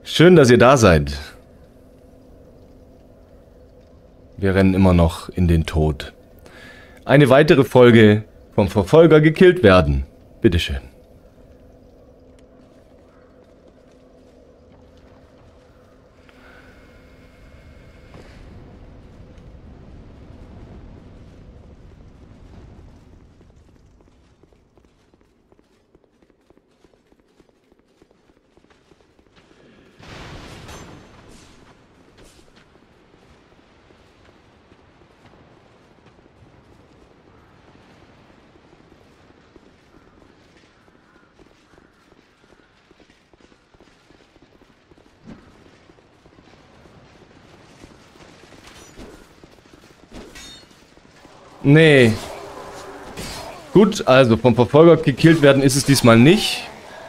Schön, dass ihr da seid. Wir rennen immer noch in den Tod. Eine weitere Folge vom Verfolger gekillt werden. Bitteschön. Nee. Gut, also vom Verfolger gekillt werden ist es diesmal nicht.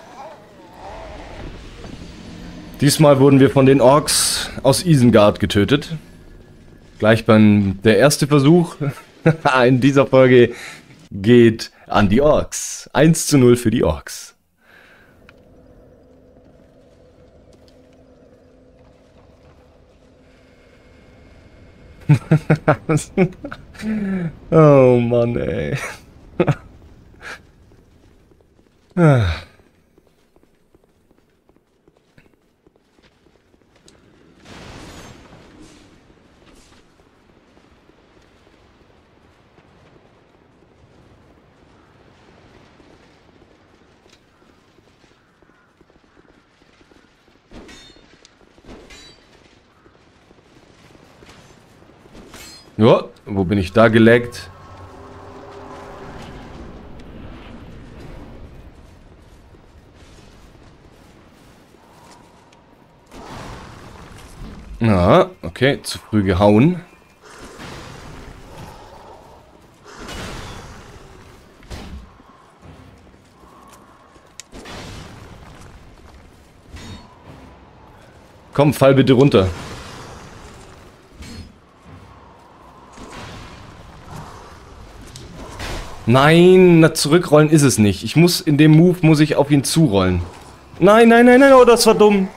Diesmal wurden wir von den Orks aus Isengard getötet. Gleich der erste Versuch in dieser Folge geht an die Orks. 1:0 für die Orks. Oh Mann, ey. Ja, wo bin ich da geleckt? Ja, okay, zu früh gehauen. Komm, fall bitte runter. Nein, na, zurückrollen ist es nicht. Ich muss in dem Move muss ich auf ihn zurollen. Nein, nein, nein, nein, oh, das war dumm.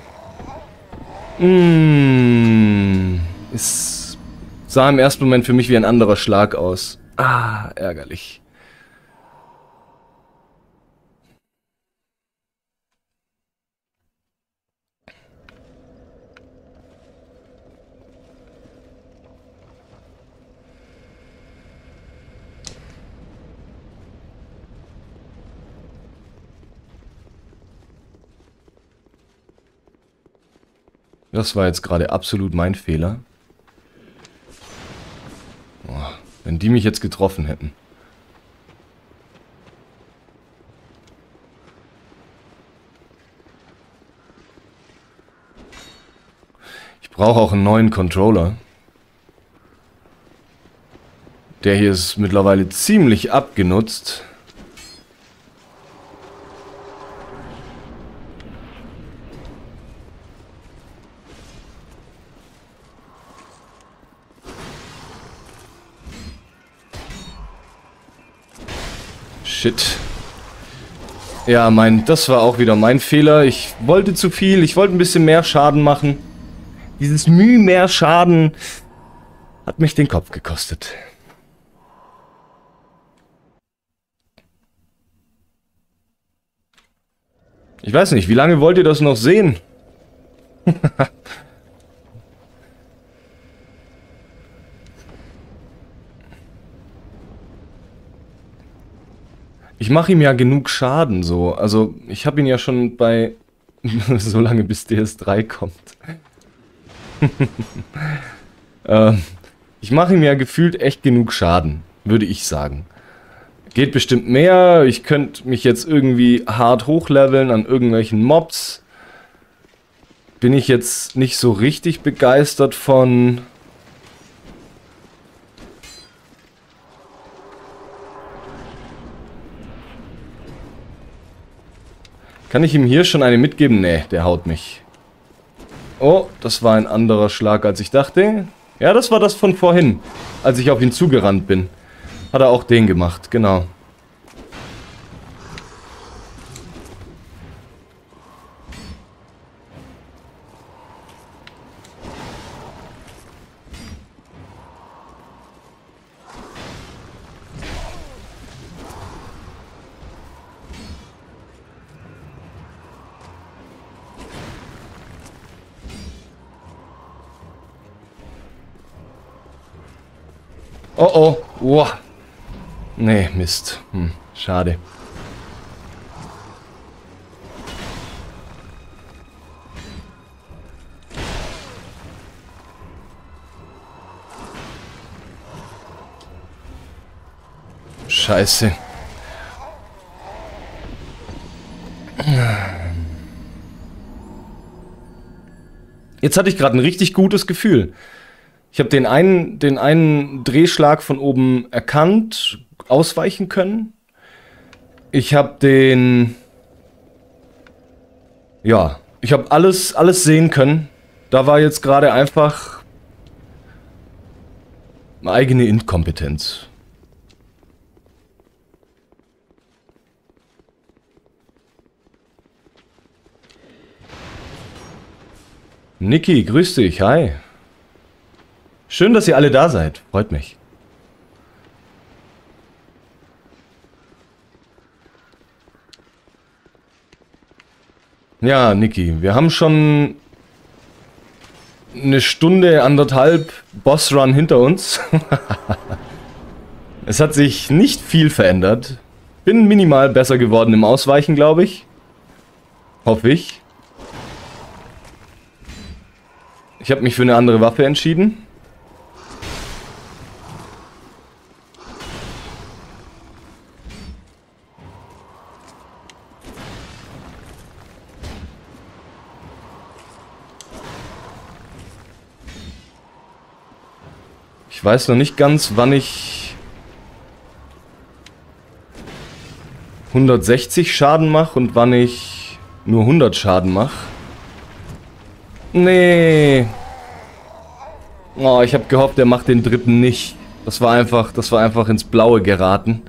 Es sah im ersten Moment für mich wie ein anderer Schlag aus. Ah, ärgerlich. Das war jetzt gerade absolut mein Fehler. Oh, wenn die mich jetzt getroffen hätten. Ich brauche auch einen neuen Controller. Der hier ist mittlerweile ziemlich abgenutzt. Shit. Ja, das war auch wieder mein Fehler. Ich wollte zu viel, ich wollte ein bisschen mehr Schaden machen. Dieses Mühe mehr Schaden hat mich den Kopf gekostet. Ich weiß nicht, wie lange wollt ihr das noch sehen? Ich mache ihm ja genug Schaden, so. Also, ich habe ihn ja schon bei... so lange bis DS3 kommt. Ich mache ihm ja gefühlt echt genug Schaden, würde ich sagen. Geht bestimmt mehr. Ich könnte mich jetzt irgendwie hart hochleveln an irgendwelchen Mobs. Bin ich jetzt nicht so richtig begeistert von... Kann ich ihm hier schon eine mitgeben? Nee, der haut mich. Oh, das war ein anderer Schlag, als ich dachte. Ja, das war das von vorhin, als ich auf ihn zugerannt bin. Hat er auch den gemacht, genau. Oh oh. Wow. Nee, Mist. Schade. Scheiße. Jetzt hatte ich gerade ein richtig gutes Gefühl. Ich habe den einen Drehschlag von oben erkannt, ausweichen können. Ich habe ich habe alles sehen können. Da war jetzt gerade einfach eine eigene Inkompetenz. Niki, grüß dich, hi. Schön, dass ihr alle da seid, freut mich. Ja, Niki, wir haben schon eine Stunde, anderthalb Bossrun hinter uns. Es hat sich nicht viel verändert. Bin minimal besser geworden im Ausweichen, glaube ich. Hoffe ich. Ich habe mich für eine andere Waffe entschieden. Ich weiß noch nicht ganz, wann ich 160 Schaden mache und wann ich nur 100 Schaden mache. Nee. Oh, ich habe gehofft, er macht den dritten nicht. Das war einfach ins Blaue geraten.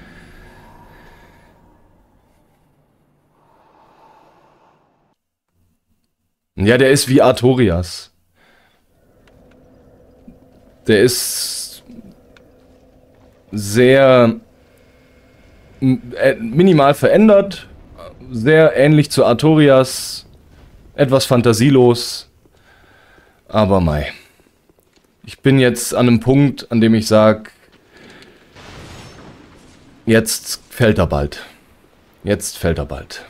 Ja, der ist wie Artorias. Der ist sehr minimal verändert, sehr ähnlich zu Artorias, etwas fantasielos, aber mei. Ich bin jetzt an einem Punkt, an dem ich sage, jetzt fällt er bald. Jetzt fällt er bald.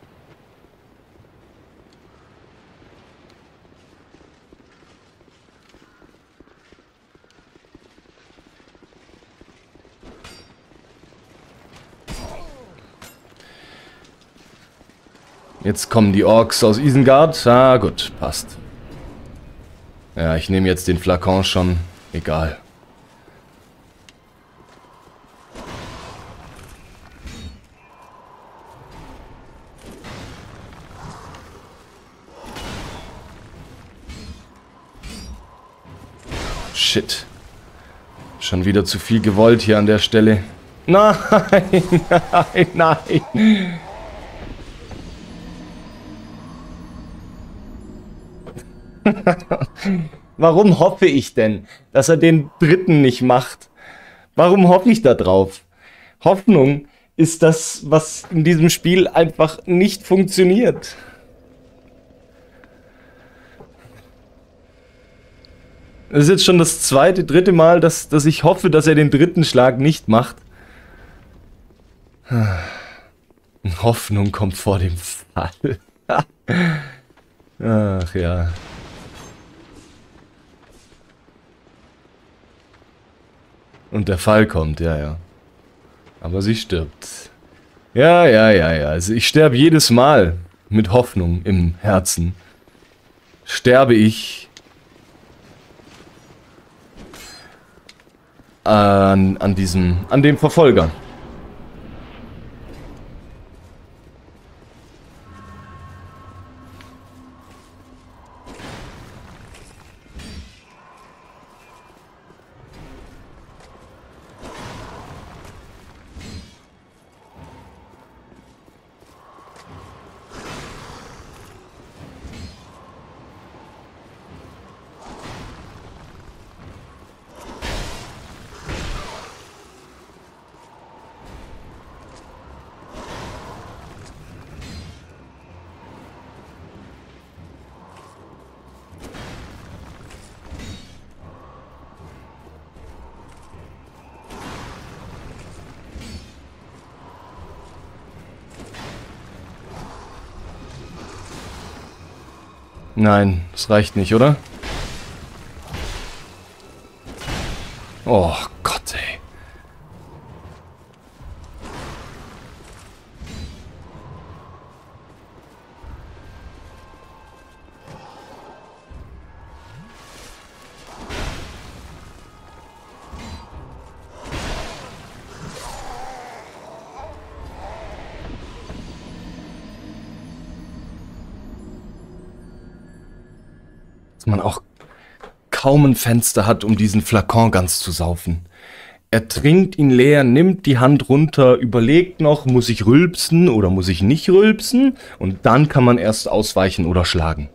Jetzt kommen die Orks aus Isengard. Ah, gut, passt. Ja, ich nehme jetzt den Flakon schon. Egal. Shit. Schon wieder zu viel gewollt hier an der Stelle. Nein, nein, nein. Warum hoffe ich denn, dass er den dritten nicht macht? Warum hoffe ich da drauf? Hoffnung ist das, was in diesem Spiel einfach nicht funktioniert. Das ist jetzt schon das dritte Mal, dass ich hoffe, dass er den dritten Schlag nicht macht. Hoffnung kommt vor dem Fall. Ach ja. Und der Fall kommt, ja, ja. Aber sie stirbt. Ja, ja, ja, ja. Also ich sterbe jedes Mal mit Hoffnung im Herzen. Sterbe ich an dem Verfolger. Nein, das reicht nicht, oder? Oh Gott, ey. Dass man auch kaum ein Fenster hat, um diesen Flakon ganz zu saufen. Er trinkt ihn leer, nimmt die Hand runter, überlegt noch, muss ich rülpsen oder muss ich nicht rülpsen? Und dann kann man erst ausweichen oder schlagen.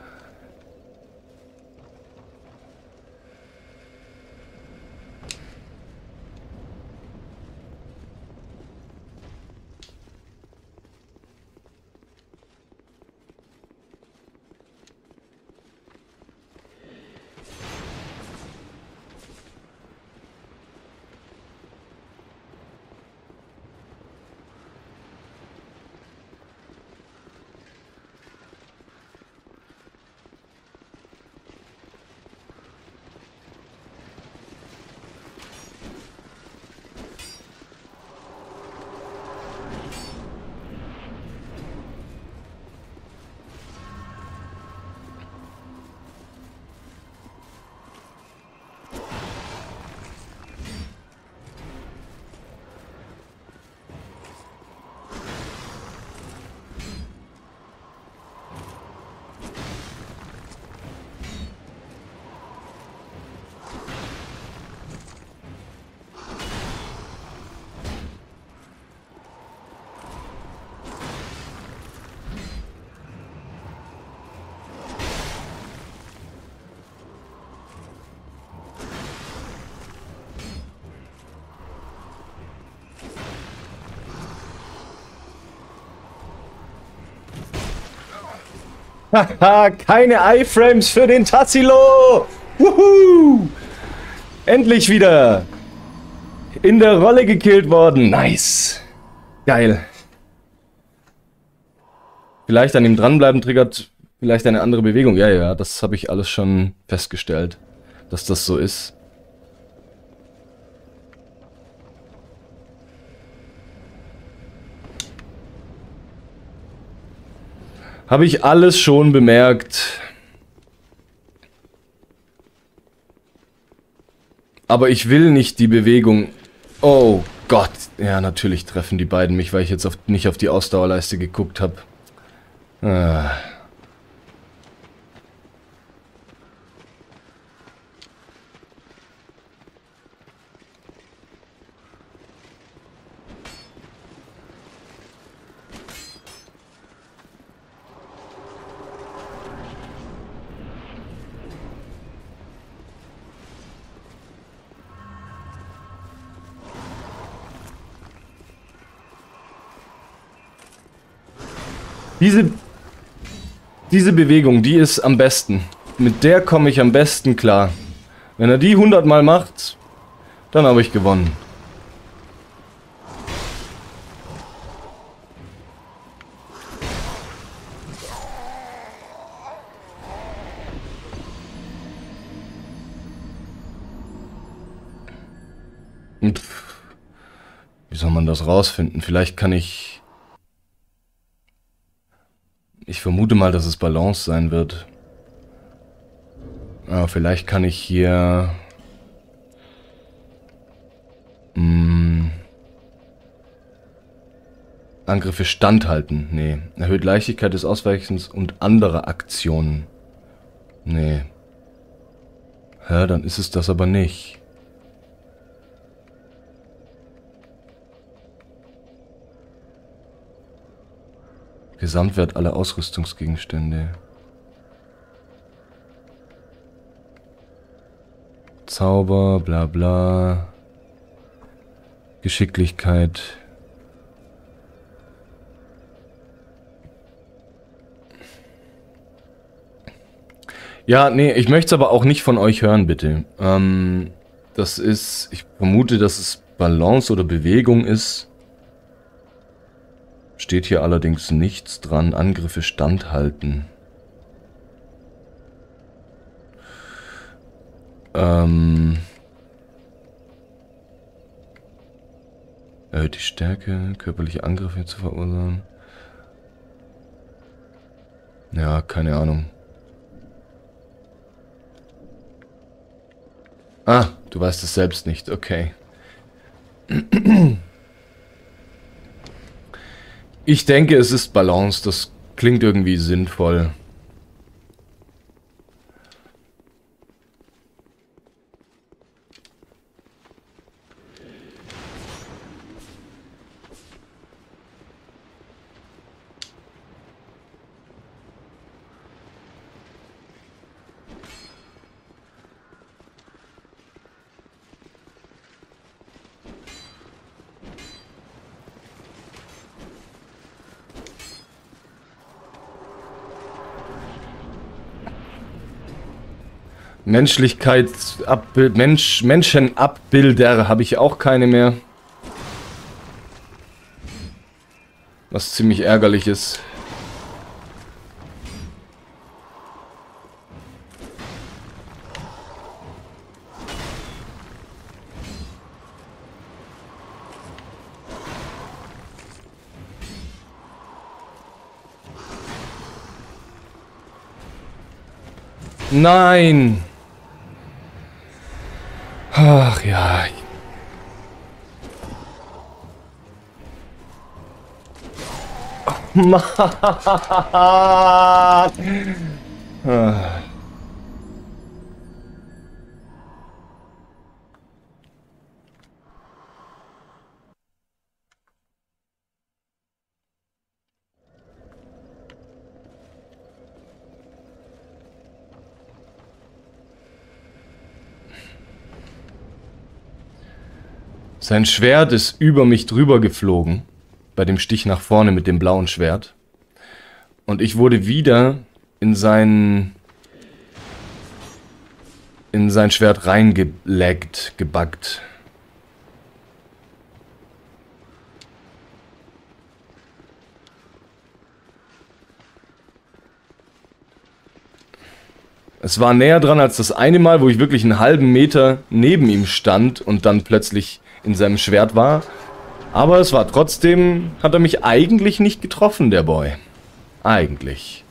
Haha, keine Iframes für den Tassilo! Wuhu! Endlich wieder! In der Rolle gekillt worden. Nice. Geil. Vielleicht an ihm dranbleiben triggert vielleicht eine andere Bewegung. Ja, ja, das habe ich alles schon festgestellt, dass das so ist. Habe ich alles schon bemerkt. Aber ich will nicht die Bewegung... Oh Gott. Ja, natürlich treffen die beiden mich, weil ich jetzt nicht auf die Ausdauerleiste geguckt habe. Ah. Diese Bewegung, die ist am besten. Mit der komme ich am besten klar. Wenn er die 100 Mal macht, dann habe ich gewonnen. Und wie soll man das rausfinden? Vielleicht kann ich... Ich vermute mal, dass es Balance sein wird. Aber vielleicht kann ich hier... Angriffe standhalten. Nee. Erhöht Leichtigkeit des Ausweichens und andere Aktionen. Nee. Ja, dann ist es das aber nicht. Gesamtwert aller Ausrüstungsgegenstände. Zauber, bla bla. Geschicklichkeit. Ja, nee, ich möchte es aber auch nicht von euch hören, bitte. Das ist, ich vermute, dass es Balance oder Bewegung ist. Steht hier allerdings nichts dran. Angriffe standhalten. Erhöht die Stärke, körperliche Angriffe zu verursachen. Ja, keine Ahnung. Ah, du weißt es selbst nicht, okay. Ich denke, es ist Balance, das klingt irgendwie sinnvoll. Menschlichkeitsabbild, Menschenabbilder habe ich auch keine mehr. Was ziemlich ärgerlich ist. Nein! Ach ja. Mann! Sein Schwert ist über mich drüber geflogen. Bei dem Stich nach vorne mit dem blauen Schwert. Und ich wurde wieder in sein Schwert reingelaggt, gebuggt. Es war näher dran als das eine Mal, wo ich wirklich einen halben Meter neben ihm stand und dann plötzlich in seinem Schwert war. Aber es war trotzdem, hat er mich eigentlich nicht getroffen, der Boy. Eigentlich.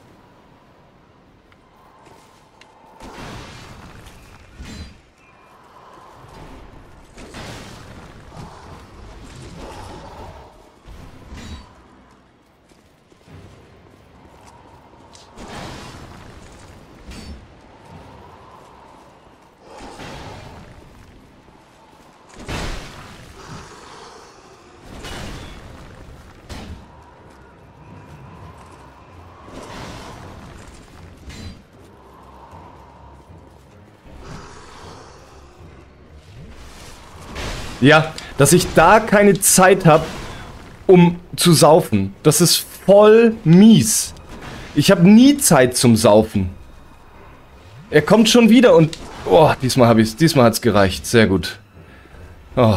Ja, dass ich da keine Zeit habe, um zu saufen. Das ist voll mies. Ich habe nie Zeit zum Saufen. Er kommt schon wieder und... Oh, diesmal hat's gereicht. Sehr gut. Oh.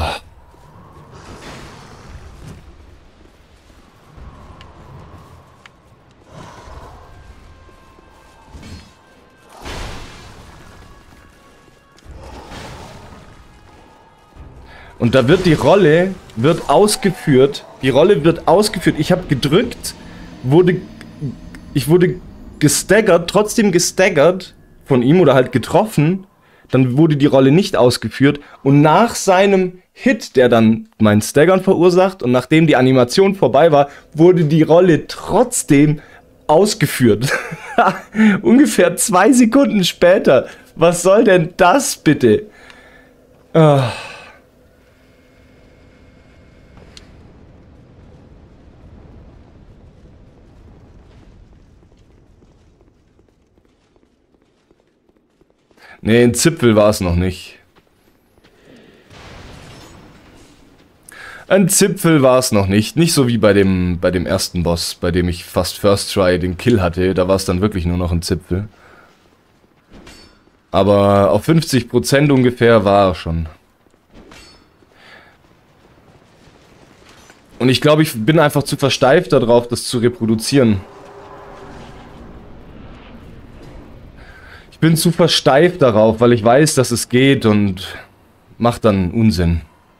Und da wird die Rolle ausgeführt. Die Rolle wird ausgeführt. Ich habe gedrückt, ich wurde gestaggert, trotzdem gestaggert von ihm oder halt getroffen. Dann wurde die Rolle nicht ausgeführt. Und nach seinem Hit, der dann mein Staggern verursacht und nachdem die Animation vorbei war, wurde die Rolle trotzdem ausgeführt. Ungefähr 2 Sekunden später. Was soll denn das bitte? Ah. Nee, ein Zipfel war es noch nicht. Ein Zipfel war es noch nicht. Nicht so wie bei dem ersten Boss, bei dem ich fast First Try den Kill hatte. Da war es dann wirklich nur noch ein Zipfel. Aber auf 50% ungefähr war er schon. Und ich glaube, ich bin einfach zu versteift darauf, das zu reproduzieren. Ich bin super steif darauf, weil ich weiß, dass es geht und mach dann Unsinn.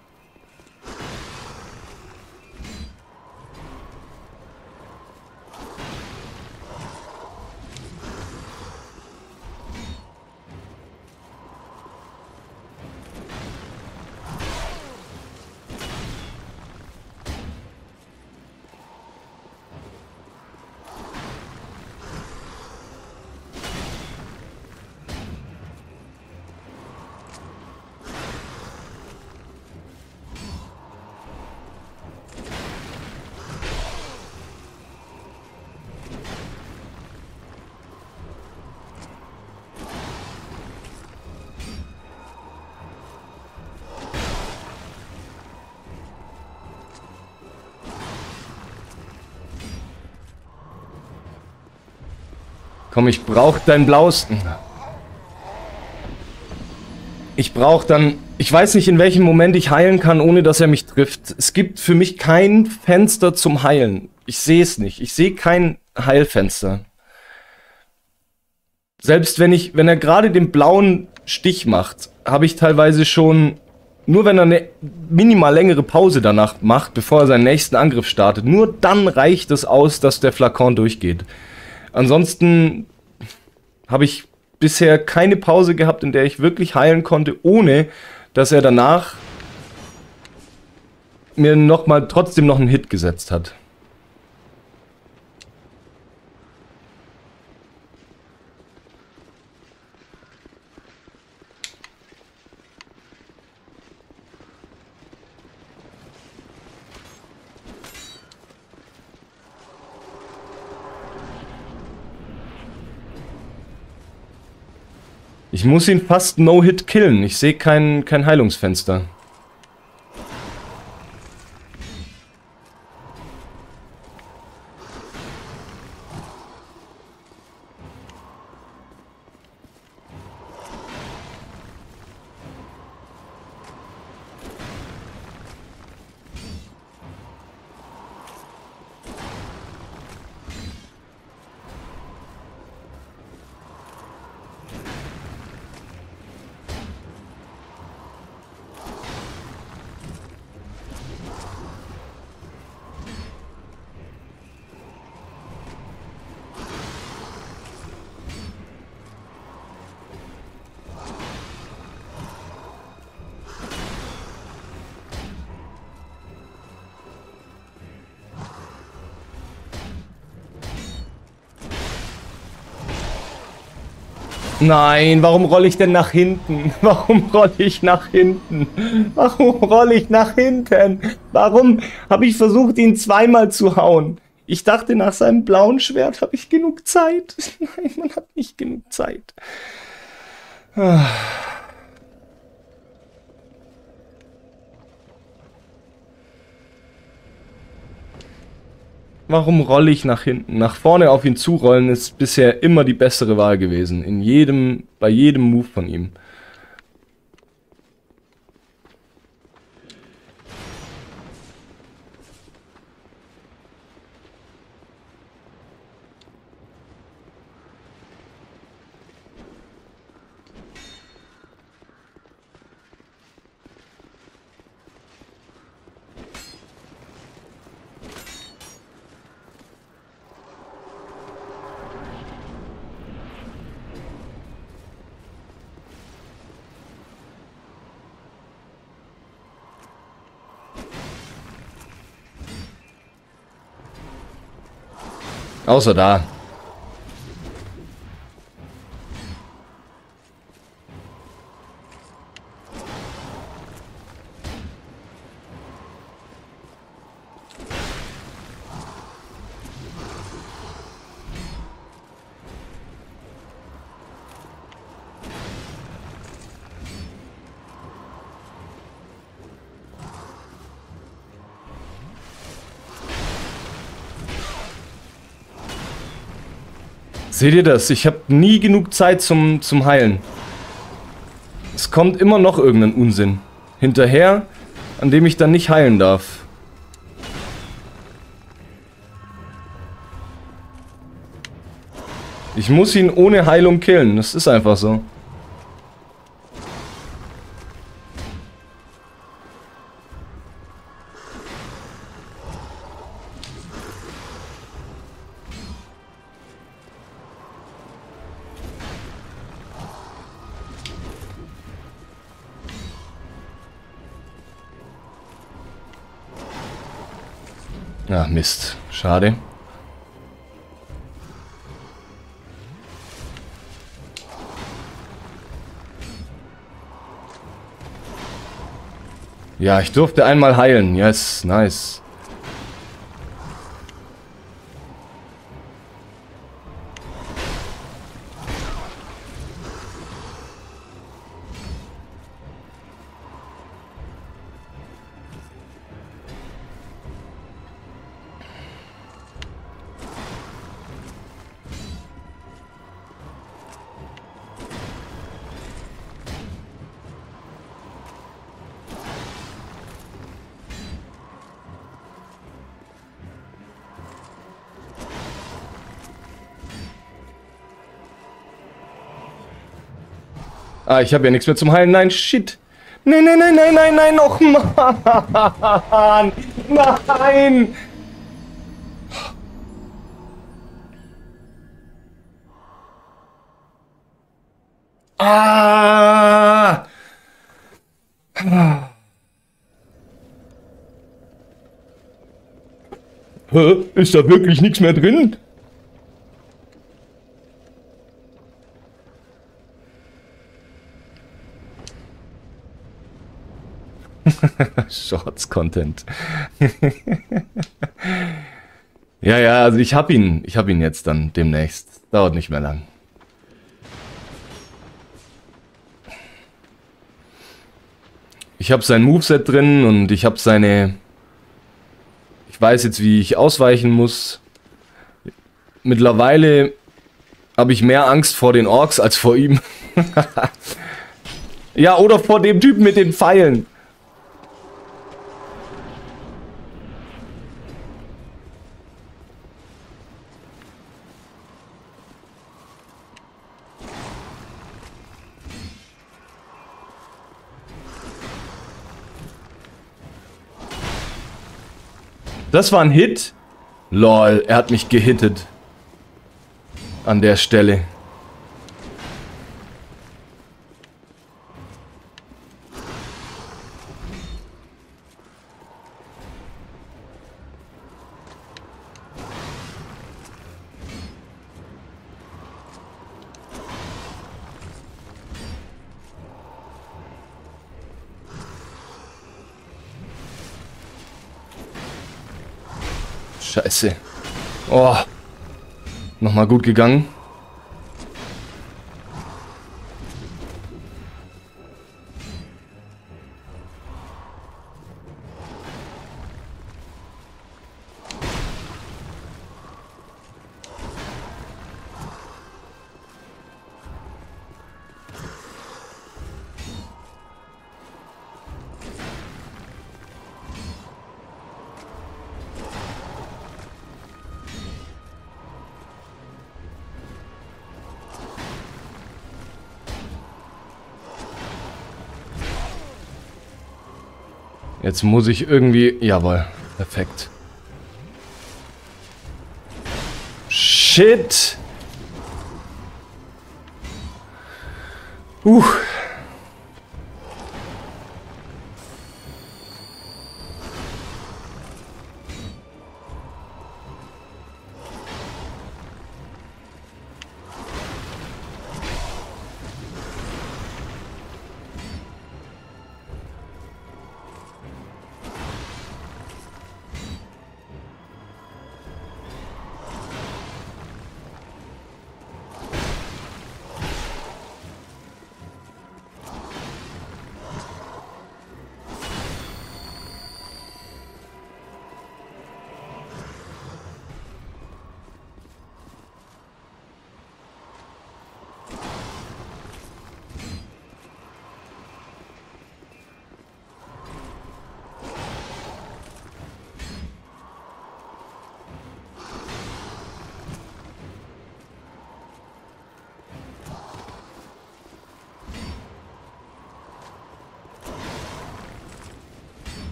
Komm, ich brauch dein Blausten. Ich brauch dann... Ich weiß nicht, in welchem Moment ich heilen kann, ohne dass er mich trifft. Es gibt für mich kein Fenster zum Heilen. Ich sehe es nicht. Ich sehe kein Heilfenster. Selbst wenn er gerade den blauen Stich macht, habe ich teilweise schon... Nur wenn er eine minimal längere Pause danach macht, bevor er seinen nächsten Angriff startet, nur dann reicht es aus, dass der Flakon durchgeht. Ansonsten habe ich bisher keine Pause gehabt, in der ich wirklich heilen konnte, ohne dass er danach mir trotzdem noch einen Hit gesetzt hat. Ich muss ihn fast No-Hit killen. Ich sehe kein Heilungsfenster. Nein, warum rolle ich denn nach hinten? Warum rolle ich nach hinten? Warum rolle ich nach hinten? Warum habe ich versucht, ihn zweimal zu hauen? Ich dachte, nach seinem blauen Schwert habe ich genug Zeit. Nein, man hat nicht genug Zeit. Warum rolle ich nach hinten? Nach vorne auf ihn zurollen ist bisher immer die bessere Wahl gewesen. Bei jedem Move von ihm. Außer da. Seht ihr das? Ich habe nie genug Zeit zum Heilen. Es kommt immer noch irgendein Unsinn hinterher, an dem ich dann nicht heilen darf. Ich muss ihn ohne Heilung killen. Das ist einfach so. Ach Mist. Schade. Ja, ich durfte einmal heilen. Yes, nice. Ah, ich habe ja nichts mehr zum Heilen. Nein, shit. Nein, nein, nein, nein, nein, nein, noch Mann. Nein. Ah. Hä? Ist da wirklich nichts mehr drin? Shorts Content. Ja, ja, also ich hab ihn jetzt dann demnächst. Dauert nicht mehr lang. Ich habe sein Moveset drin und ich habe seine... Ich weiß jetzt, wie ich ausweichen muss. Mittlerweile habe ich mehr Angst vor den Orks als vor ihm. Ja, oder vor dem Typen mit den Pfeilen. Das war ein Hit? Lol, er hat mich gehittet. An der Stelle. Scheiße. Oh. Nochmal gut gegangen. Jetzt muss ich irgendwie... Jawohl. Perfekt. Shit.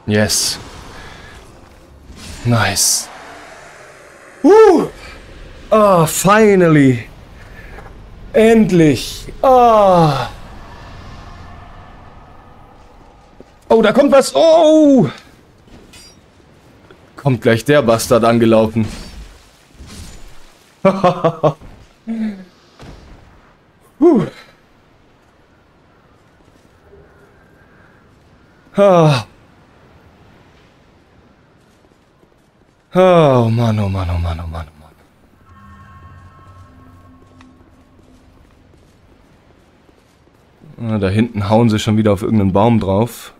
Yes. Nice. Ah, finally. Endlich. Ah. Oh, da kommt was. Oh. Kommt gleich der Bastard angelaufen. Ah. Oh Mann, oh Mann, oh Mann, oh Mann, oh Mann. Ah, da hinten hauen sie schon wieder auf irgendeinen Baum drauf.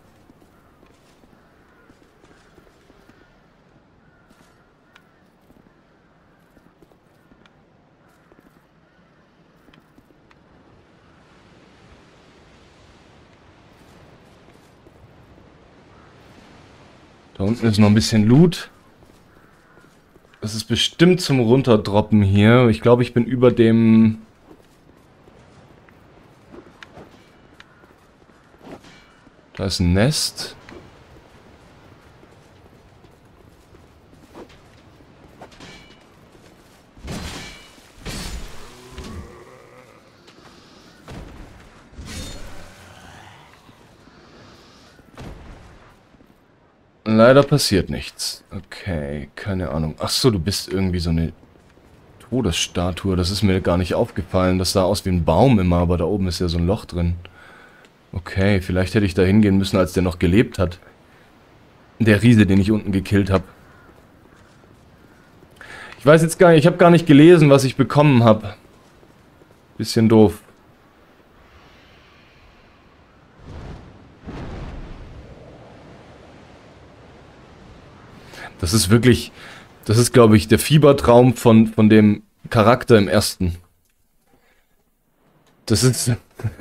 Da unten ist noch ein bisschen Loot. Das ist bestimmt zum Runterdroppen hier. Ich glaube, ich bin über dem... Da ist ein Nest. Leider passiert nichts. Okay, keine Ahnung. Ach so, du bist irgendwie so eine Todesstatue. Das ist mir gar nicht aufgefallen. Das sah aus wie ein Baum immer, aber da oben ist ja so ein Loch drin. Okay, vielleicht hätte ich da hingehen müssen, als der noch gelebt hat. Der Riese, den ich unten gekillt habe. Ich weiß jetzt gar nicht, ich habe gar nicht gelesen, was ich bekommen habe. Bisschen doof. Das ist wirklich, das ist, glaube ich, der Fiebertraum von dem Charakter im ersten. Das ist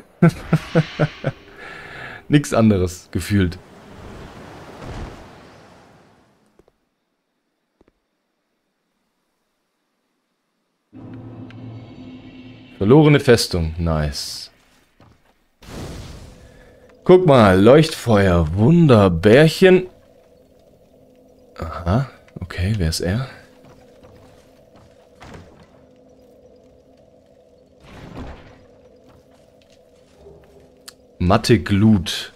nichts anderes, gefühlt. Verlorene Festung, nice. Guck mal, Leuchtfeuer, Wunderbärchen. Aha, okay, wer ist er? Matte Glut.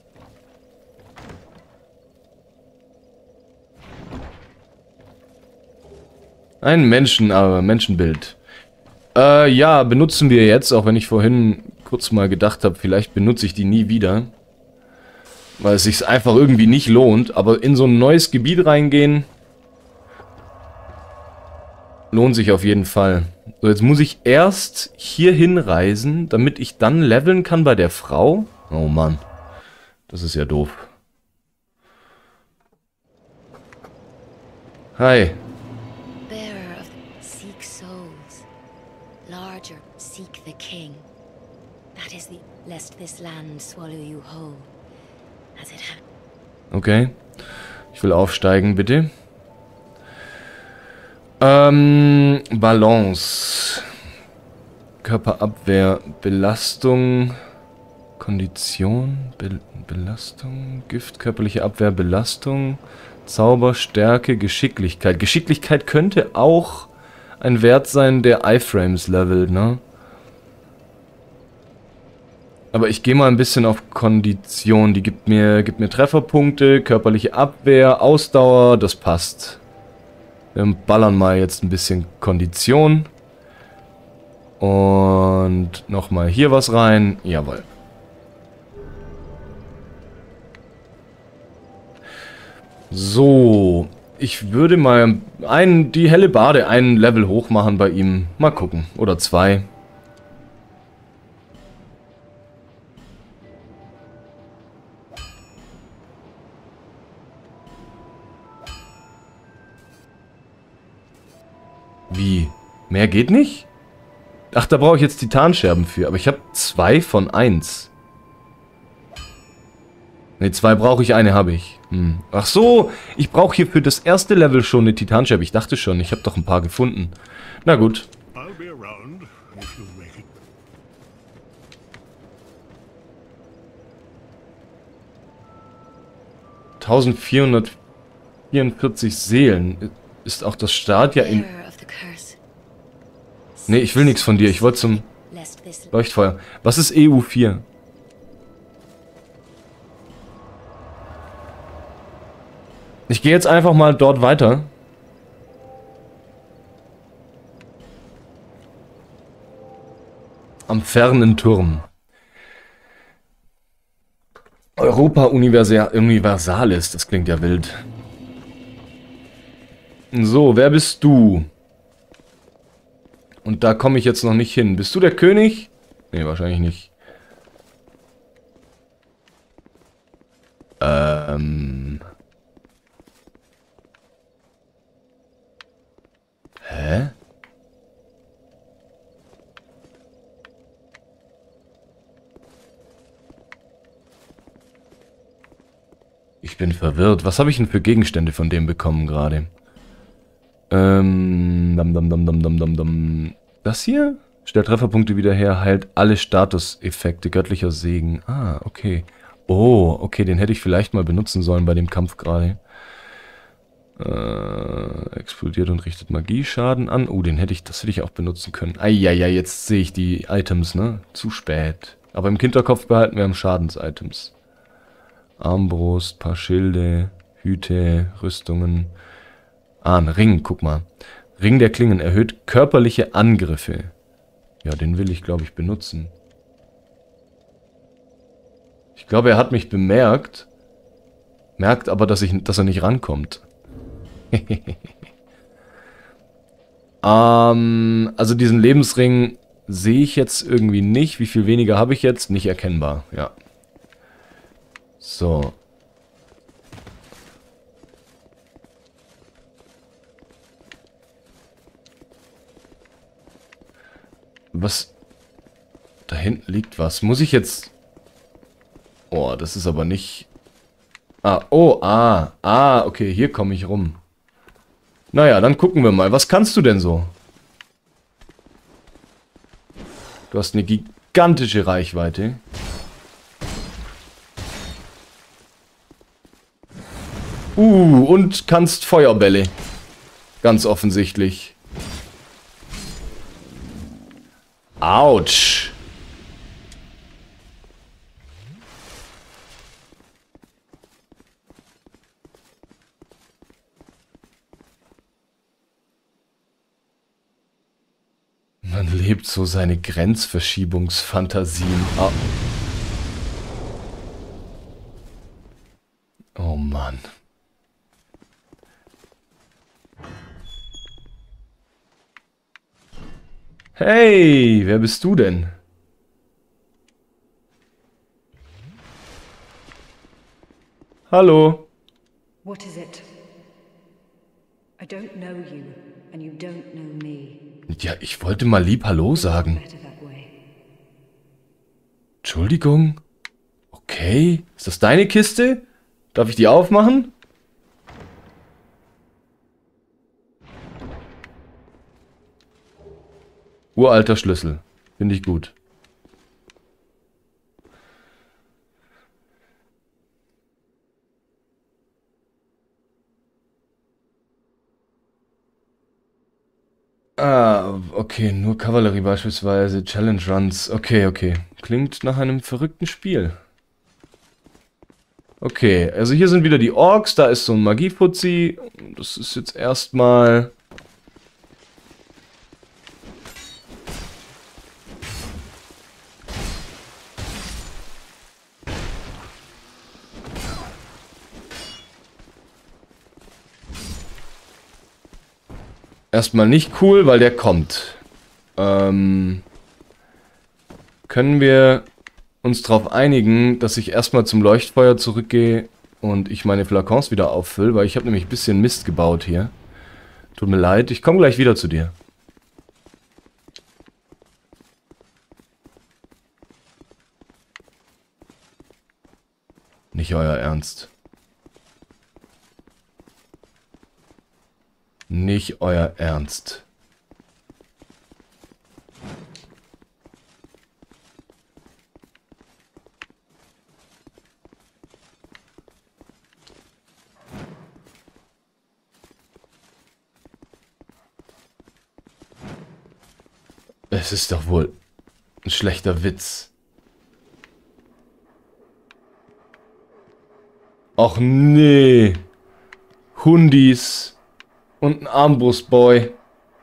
Ein Menschenbild. Ja, benutzen wir jetzt, auch wenn ich vorhin kurz mal gedacht habe, vielleicht benutze ich die nie wieder. Weil es sich einfach irgendwie nicht lohnt, aber in so ein neues Gebiet reingehen lohnt sich auf jeden Fall. So, jetzt muss ich erst hier hinreisen, damit ich dann leveln kann bei der Frau. Oh Mann, das ist ja doof. Hi. Bearer of seek souls, larger seek the king. That is the lest this land swallow you whole, as it had. Okay. Ich will aufsteigen, bitte. Balance. Körperabwehr, Belastung, Kondition, Belastung, Gift, körperliche Abwehr, Belastung, Zauber, Stärke, Geschicklichkeit. Geschicklichkeit könnte auch ein Wert sein, der Iframes levelt, ne? Aber ich gehe mal ein bisschen auf Kondition. Die gibt mir Trefferpunkte, körperliche Abwehr, Ausdauer, das passt. Wir ballern mal jetzt ein bisschen Kondition. Und nochmal hier was rein. Jawohl. So. Ich würde mal die helle Bade ein Level hoch machen bei ihm. Mal gucken. Oder 2. Wie? Mehr geht nicht? Ach, da brauche ich jetzt Titanscherben für. Aber ich habe 2 von 1. Ne, 2 brauche ich, eine habe ich. Ach so, ich brauche hier für das erste Level schon eine Titanscherbe. Ich dachte schon, ich habe doch ein paar gefunden. Na gut. 1444 Seelen. Ist auch das Start ja in... Bearer of the curse. Nee, ich will nichts von dir. Ich wollte zum Lest this Leuchtfeuer. Was ist EU4? Ich gehe jetzt einfach mal dort weiter. Am fernen Turm. Europa Universalis. Das klingt ja wild. So, wer bist du? Und da komme ich jetzt noch nicht hin. Bist du der König? Nee, wahrscheinlich nicht. Hä? Ich bin verwirrt. Was habe ich denn für Gegenstände von dem bekommen gerade? Das hier? Stellt Trefferpunkte wieder her, heilt alle Statuseffekte, göttlicher Segen. Ah, okay. Oh, okay, den hätte ich vielleicht mal benutzen sollen bei dem Kampf gerade. Explodiert und richtet Magieschaden an. Oh, das hätte ich auch benutzen können. Eieiei, jetzt sehe ich die Items, ne? Zu spät. Aber im Hinterkopf behalten wir am Schadens-Items. Armbrust, paar Schilde, Hüte, Rüstungen. Ah, ein Ring, guck mal. Ring der Klingen erhöht körperliche Angriffe. Ja, den will ich, glaube ich, benutzen. Ich glaube, er hat mich bemerkt. Merkt aber, dass er nicht rankommt. Also diesen Lebensring sehe ich jetzt irgendwie nicht. Wie viel weniger habe ich jetzt? Nicht erkennbar, ja. So. Was? Da hinten liegt was. Muss ich jetzt... Oh, das ist aber nicht... okay, hier komme ich rum. Naja, dann gucken wir mal. Was kannst du denn so? Du hast eine gigantische Reichweite. Und kannst Feuerbälle. Ganz offensichtlich. Autsch. Man lebt so seine Grenzverschiebungsfantasien ab. Oh Mann. Hey, wer bist du denn? Hallo. What is it? I don't know you, and you don't know me. Ja, ich wollte mal lieb Hallo sagen. Better that way. Entschuldigung. Okay. Ist das deine Kiste? Darf ich die aufmachen? Uralter Schlüssel. Finde ich gut. Ah, okay, nur Kavallerie beispielsweise, Challenge Runs. Okay, okay. Klingt nach einem verrückten Spiel. Okay, also hier sind wieder die Orks, da ist so ein Magiefuzzi. Das ist jetzt erstmal... Erstmal nicht cool, weil der kommt. Können wir uns darauf einigen, dass ich erstmal zum Leuchtfeuer zurückgehe und ich meine Flakons wieder auffülle, weil ich habe nämlich ein bisschen Mist gebaut hier. Tut mir leid, ich komme gleich wieder zu dir. Nicht euer Ernst. Nicht euer Ernst. Es ist doch wohl ein schlechter Witz. Och nee. Hundis und ein Armbrustboy.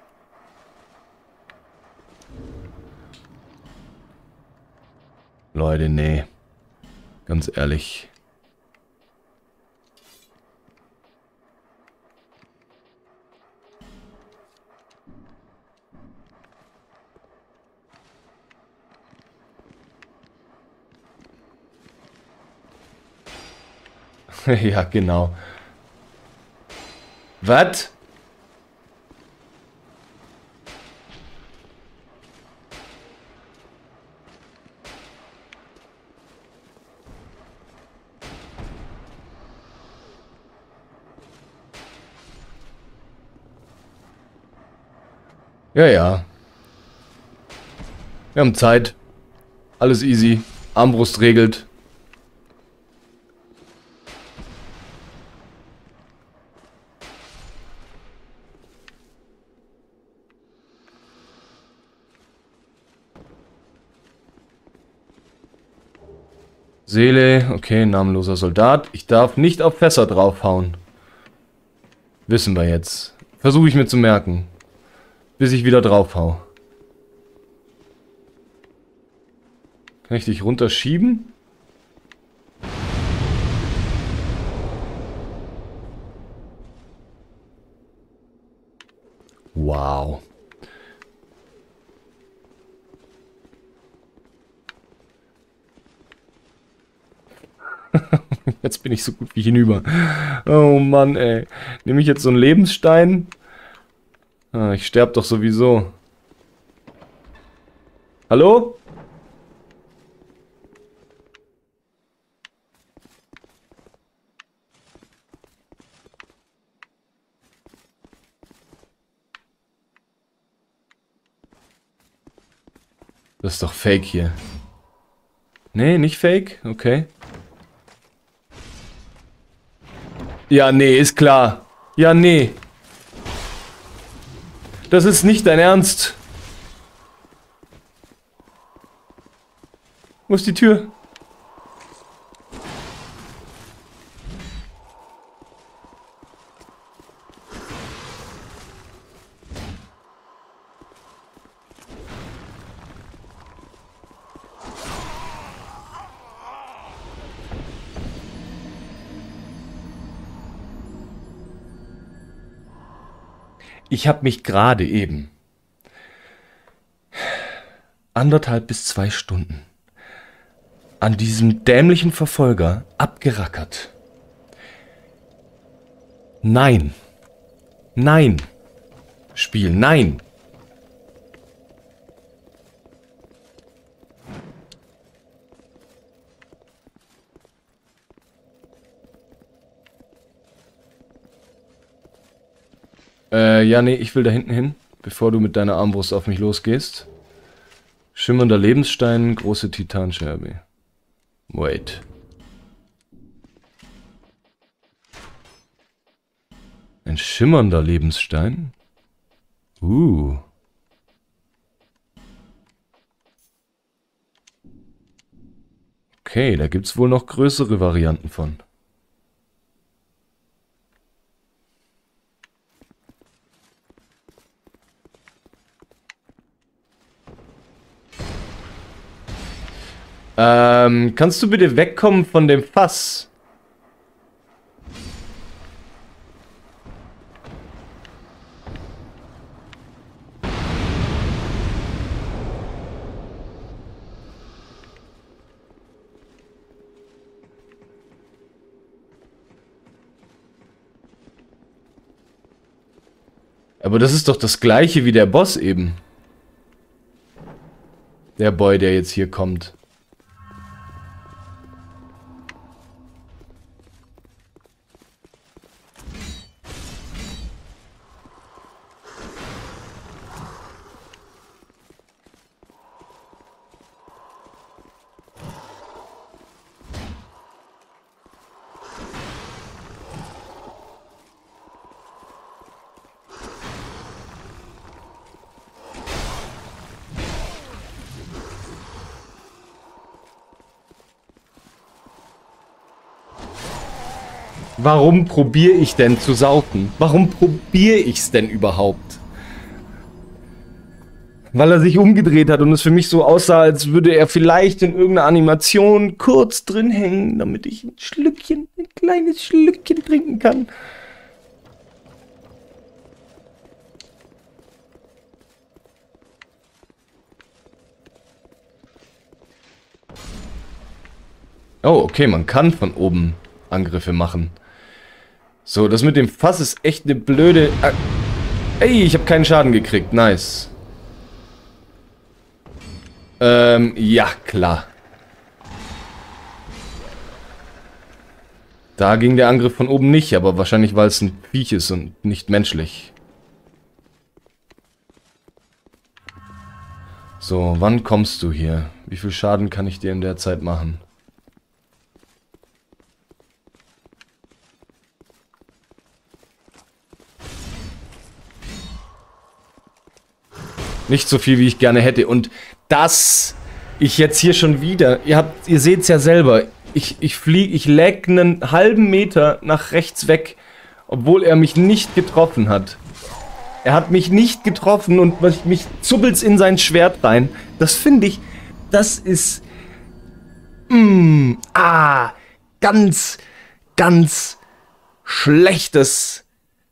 Leute, nee. Ganz ehrlich. Ja, genau. Was? Ja, ja. Wir haben Zeit. Alles easy. Armbrust regelt. Seele, okay, namenloser Soldat. Ich darf nicht auf Fässer draufhauen. Wissen wir jetzt. Versuche ich mir zu merken. Bis ich wieder draufhau. Kann ich dich runterschieben? Wow. Jetzt bin ich so gut wie hinüber. Oh Mann, ey. Nehme ich jetzt so einen Lebensstein? Ah, ich sterbe doch sowieso. Hallo? Das ist doch fake hier. Nee, nicht fake? Okay. Ja, nee, ist klar. Ja, nee. Das ist nicht dein Ernst. Wo ist die Tür? Ich habe mich gerade eben 1,5 bis 2 Stunden an diesem dämlichen Verfolger abgerackert. Nein. Nein. Spiel, nein. Ja, nee, ich will da hinten hin, bevor du mit deiner Armbrust auf mich losgehst. Schimmernder Lebensstein, große Titanscherbe. Wait. Ein schimmernder Lebensstein? Okay, da gibt's wohl noch größere Varianten von. Kannst du bitte wegkommen von dem Fass? Aber das ist doch das gleiche wie der Boss eben. Der Boy, der jetzt hier kommt. Warum probiere ich denn zu saufen? Warum probiere ich es denn überhaupt? Weil er sich umgedreht hat und es für mich so aussah, als würde er vielleicht in irgendeiner Animation kurz drin hängen, damit ich ein Schlückchen, ein kleines Schlückchen trinken kann. Oh, okay, man kann von oben Angriffe machen. So, das mit dem Fass ist echt eine blöde... Ey, ich habe keinen Schaden gekriegt. Nice. Ja, klar. Da ging der Angriff von oben nicht, aber wahrscheinlich, weil es ein Viech ist und nicht menschlich. So, wann kommst du hier? Wie viel Schaden kann ich dir in der Zeit machen? Nicht so viel, wie ich gerne hätte. Und dass ich jetzt hier schon wieder... Ihr seht es ja selber. Ich lag einen halben Meter nach rechts weg, obwohl er mich nicht getroffen hat. Er hat mich nicht getroffen und mich zuppelt's in sein Schwert rein. Das finde ich... Das ist... ganz, ganz schlechtes...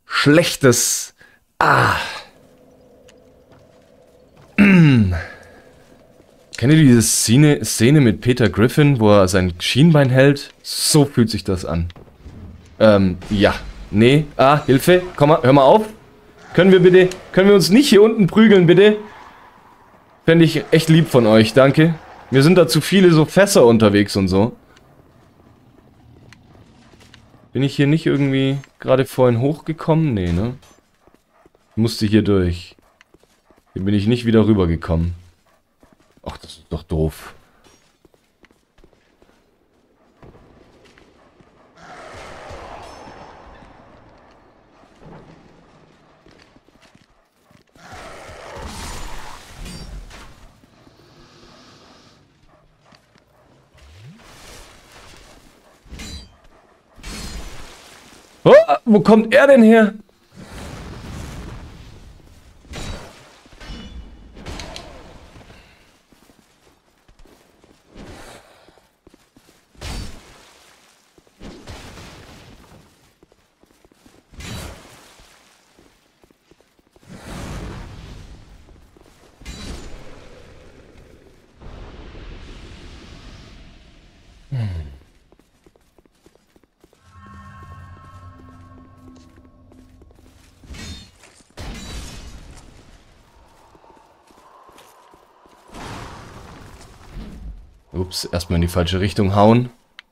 Kennt ihr diese Szene mit Peter Griffin, wo er sein Schienbein hält? So fühlt sich das an. Ja. Nee. Hilfe. Komm mal, hör mal auf. Können wir uns nicht hier unten prügeln, bitte? Fände ich echt lieb von euch, danke. Mir sind da zu viele so Fässer unterwegs und so. Bin ich hier nicht irgendwie gerade vorhin hochgekommen? Nee, ne? Musste hier durch. Hier bin ich nicht wieder rübergekommen. Ach, das ist doch doof. Oh, wo kommt er denn her? Ups, erstmal in die falsche Richtung hauen.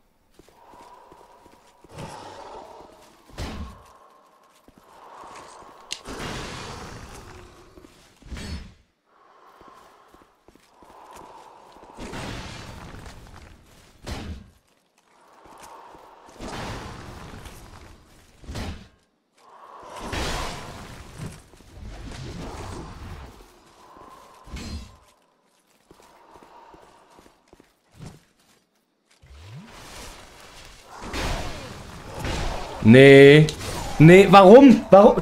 Nee. Nee, warum? Warum?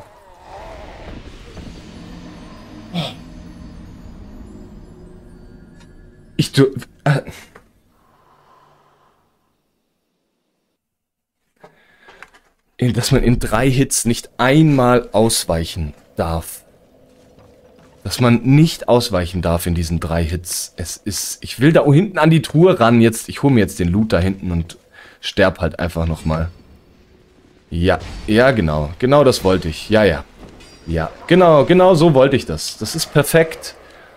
Dass man in 3 Hits nicht einmal ausweichen darf. Dass man nicht ausweichen darf in diesen 3 Hits. Es ist... Ich will da hinten an die Truhe ran jetzt. Ich hole mir jetzt den Loot da hinten und sterb halt einfach nochmal. Ja, ja, genau. Genau das wollte ich. Ja, ja. Ja, genau so wollte ich das. Das ist perfekt.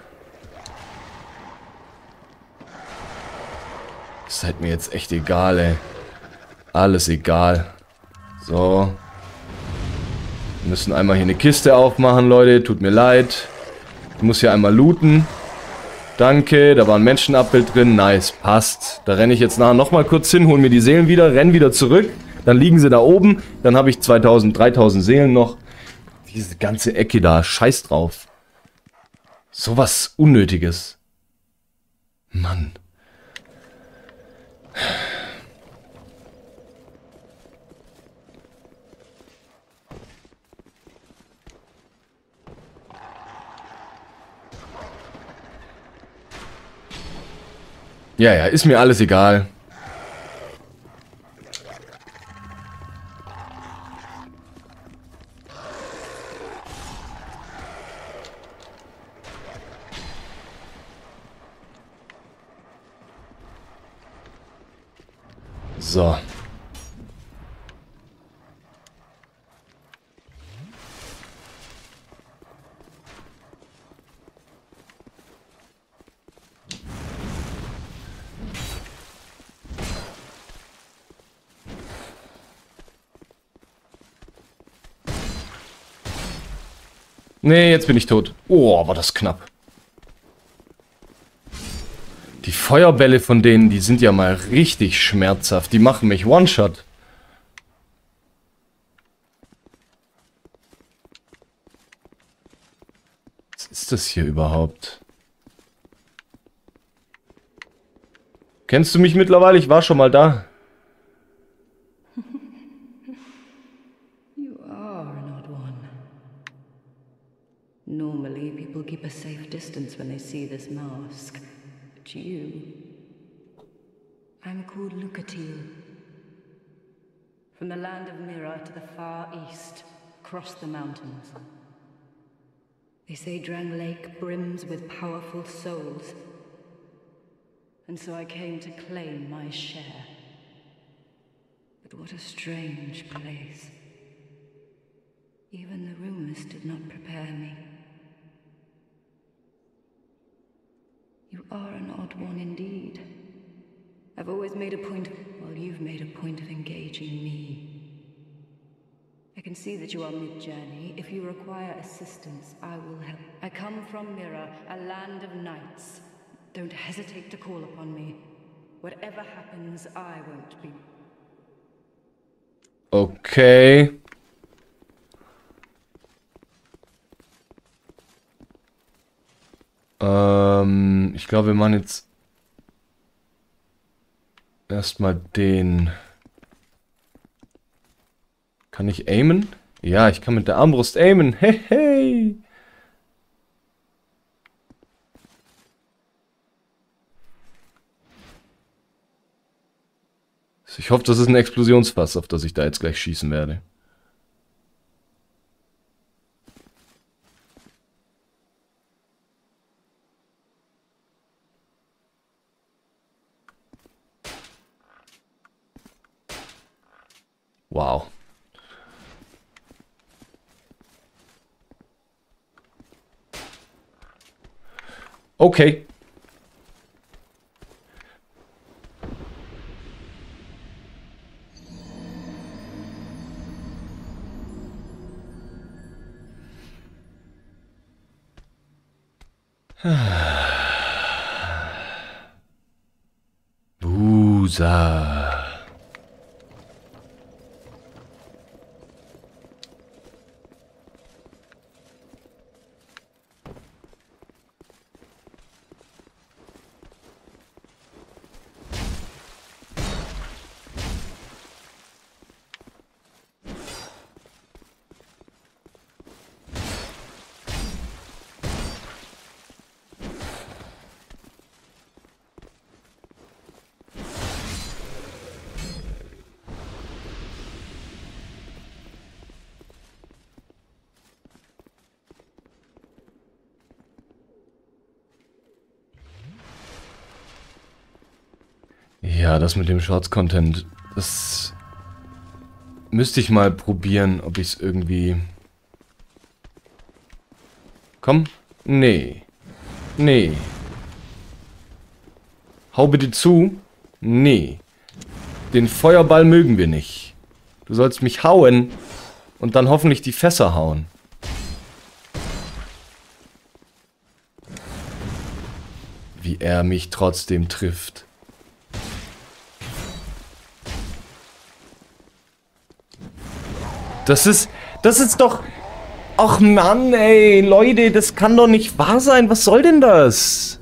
Ist halt mir jetzt echt egal, ey. Alles egal. So. Wir müssen einmal hier eine Kiste aufmachen, Leute. Tut mir leid. Ich muss hier einmal looten. Danke, da war ein Menschenabbild drin. Nice, passt. Da renne ich jetzt nachher nochmal kurz hin, hole mir die Seelen wieder, renne wieder zurück. Dann liegen sie da oben. Dann habe ich 2000, 3000 Seelen noch. Diese ganze Ecke da, scheiß drauf. Sowas Unnötiges. Mann. Ja, ja, ist mir alles egal. So. Nee, jetzt bin ich tot. Oh, war das knapp. Die Feuerbälle von denen, die sind ja mal richtig schmerzhaft. Die machen mich One-Shot. Was ist das hier überhaupt? Kennst du mich mittlerweile? Ich war schon mal da. You are an odd one. Normally, people keep a safe distance when they see this mask. But you... I'm called Lucatil. From the land of Mira to the far east, across the mountains. They say Drang Lake brims with powerful souls. And so I came to claim my share. But what a strange place. Even the rumors did not prepare me. You are an odd one indeed. I've always made a point, well, you've made a point of engaging me. I can see that you are mid-journey. If you require assistance, I will help. I come from Mira, a land of knights. Don't hesitate to call upon me. Whatever happens, I won't be. Okay. Ich glaube, wir machen jetzt erstmal den. Kann ich aimen? Ja, ich kann mit der Armbrust aimen. Hey, hey. Ich hoffe, das ist ein Explosionsfass, auf das ich da jetzt gleich schießen werde. Wow. Okay. Busa. Ja, das mit dem Shorts-Content, das müsste ich mal probieren, ob ich es irgendwie... Komm? Nee. Nee. Hau bitte zu. Nee. Den Feuerball mögen wir nicht. Du sollst mich hauen und dann hoffentlich die Fässer hauen. Wie er mich trotzdem trifft. Das ist doch... Ach Mann, ey, Leute, das kann doch nicht wahr sein. Was soll denn das?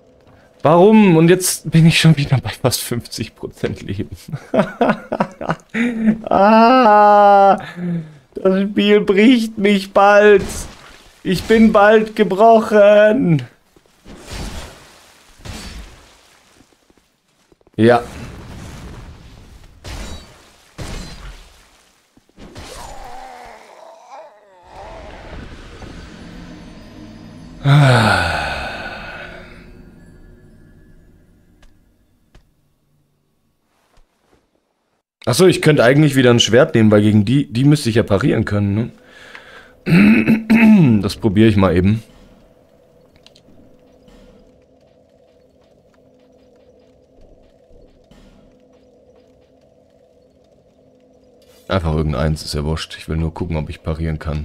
Warum? Und jetzt bin ich schon wieder bei fast 50% Leben. Ah, das Spiel bricht mich bald. Ich bin bald gebrochen. Ja. Achso, ich könnte eigentlich wieder ein Schwert nehmen, weil gegen die müsste ich ja parieren können, ne? Das probiere ich mal eben. Einfach irgendeins, ist ja wurscht. Ich will nur gucken, ob ich parieren kann.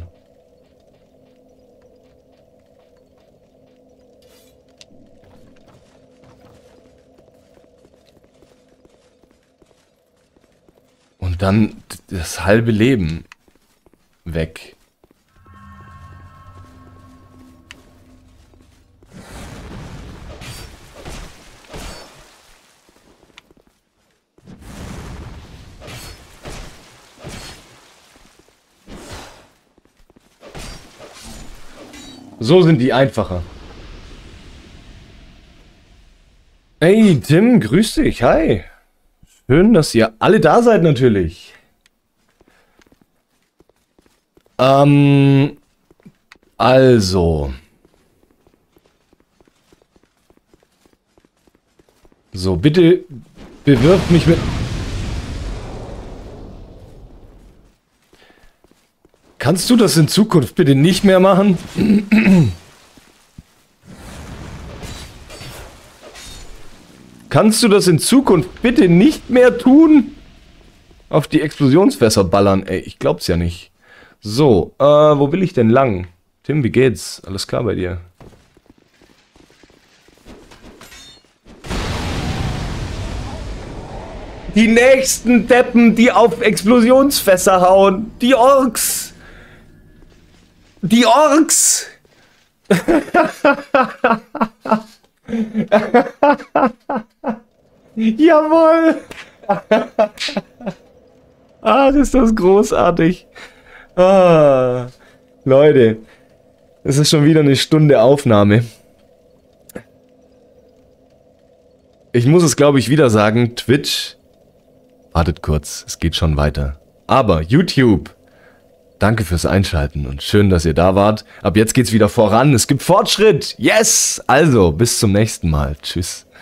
Und dann das halbe Leben weg. So sind die einfacher. Hey Tim, grüß dich, hi. Schön, dass ihr alle da seid natürlich. Also. So, bitte bewirft mich mit... Kannst du das in Zukunft bitte nicht mehr machen? Kannst du das in Zukunft bitte nicht mehr tun? Auf die Explosionsfässer ballern, ey, ich glaub's ja nicht. So, wo will ich denn lang? Tim, wie geht's? Alles klar bei dir? Die nächsten Deppen, die auf Explosionsfässer hauen. Die Orks. Die Orks. Jawohl. Ach, ist das großartig. Ah, Leute, es ist schon wieder eine Stunde Aufnahme. Ich muss es, glaube ich, wieder sagen. Twitch. Wartet kurz, es geht schon weiter. Aber YouTube. Danke fürs Einschalten und schön, dass ihr da wart. Ab jetzt geht's wieder voran. Es gibt Fortschritt. Yes! Also, bis zum nächsten Mal. Tschüss.